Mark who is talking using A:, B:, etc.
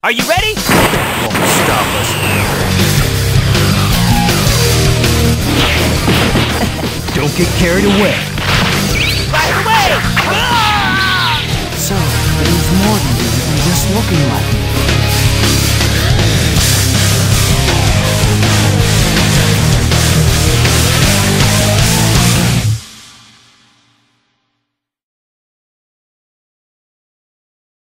A: Are you ready?
B: Won't stop us.
C: Don't get carried away.
A: Right away!
C: So, there's more than just looking like me.